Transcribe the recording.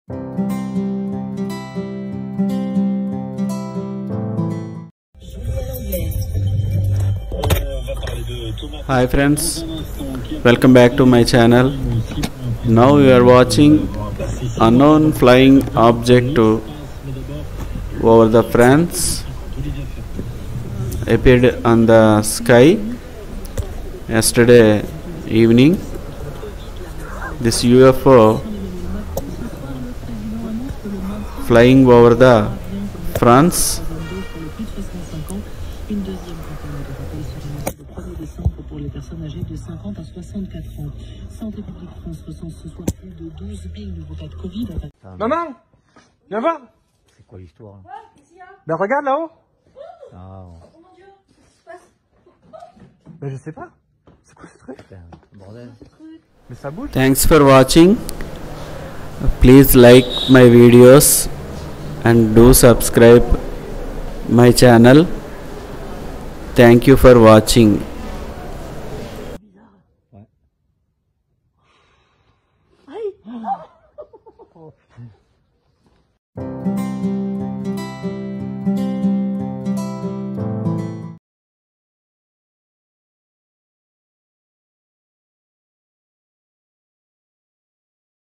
Hi friends, welcome back to my channel. Now we are watching unknown flying object over the France appeared on the sky yesterday evening. This UFO flying over the France. Pour les personnes âgées de 50 à 64 ans. Santé publique France recense ce soir plus de 12 000 nouveaux cas de Covid. Maman, viens voir. C'est quoi l'histoire? Ouais, ben regarde là-haut. Ah, Oh mon Dieu, ben je sais pas. C'est quoi ce truc? bordel. Mais ça bouge. Thanks for watching. Please like my videos and do subscribe my channel. Thank you for watching. Ouais.